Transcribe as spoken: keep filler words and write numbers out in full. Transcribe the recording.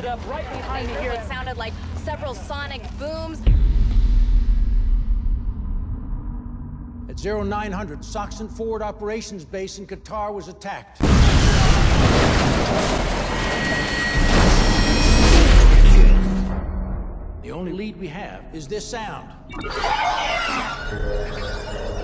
it up right behind me here. It sounded like several sonic booms. At zero nine hundred, Soxon Forward Operations Base in Qatar was attacked. The only lead we have is this sound.